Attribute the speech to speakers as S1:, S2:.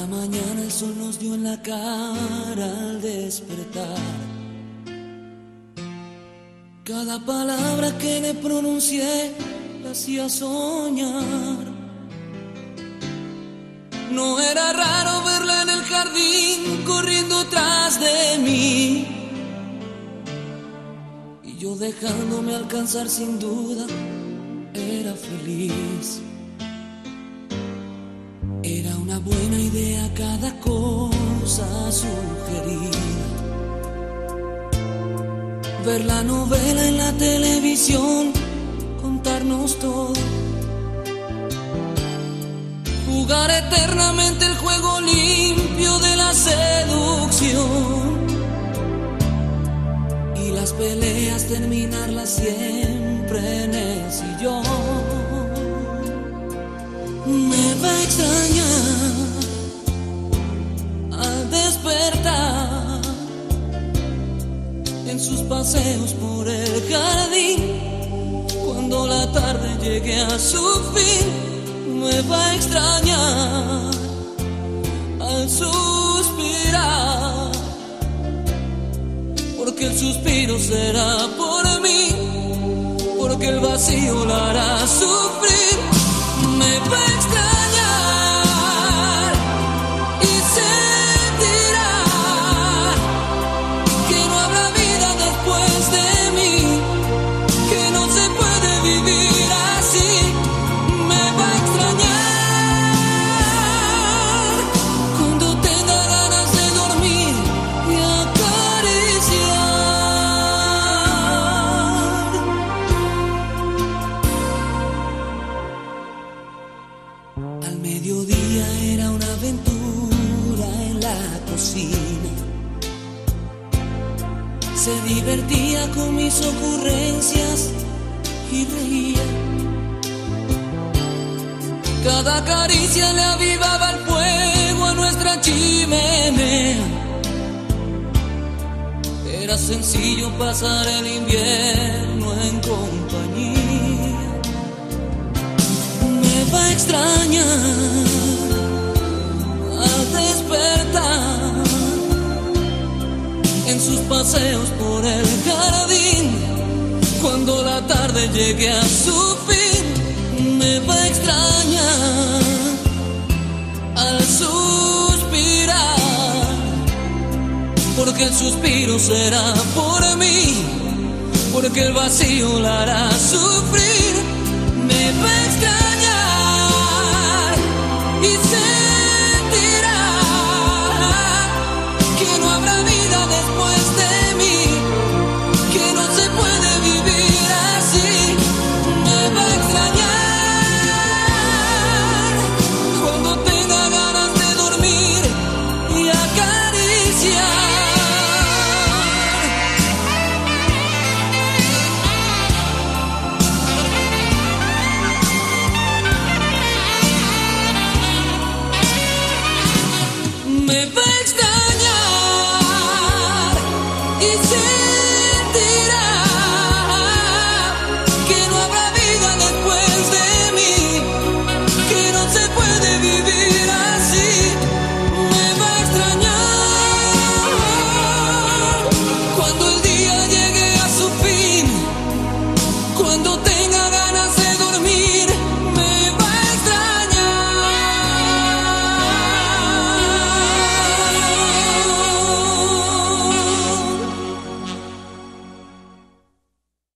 S1: mañana el sol nos dio en la cara al despertar. Cada palabra que le pronuncié la hacía soñar. No era raro verla en el jardín corriendo tras de mí, y yo dejándome alcanzar sin duda era feliz. Era una buena idea cada cosa sugerida. Ver la novela en la televisión, contarnos todo, jugar eternamente el juego limpio de la seducción, y las peleas terminarlas siempre en el sillón. Me va a extrañar al despertar en sus paseos por el jardín, cuando la tarde llegue a su fin. Me va a extrañar al suspirar, porque el suspiro será por mí, porque el vacío la hará sufrir. Me va a extrañar y sentirá que no habrá vida después de mí, que no se puede vivir así. Me va a extrañar cuando tenga ganas de dormir y acariciar. Al mediodía era una aventura en la cocina. Se divertía con mis ocurrencias y reía. Cada caricia le avivaba el fuego a nuestra chimenea. Era sencillo pasar el invierno en compañía. Me va a extrañar al despertar en sus paseos por el jardín, cuando la tarde llegue a su fin. Me va a extrañar al suspirar, porque el suspiro será por mí, porque el vacío la hará sufrir. Me va a extrañar y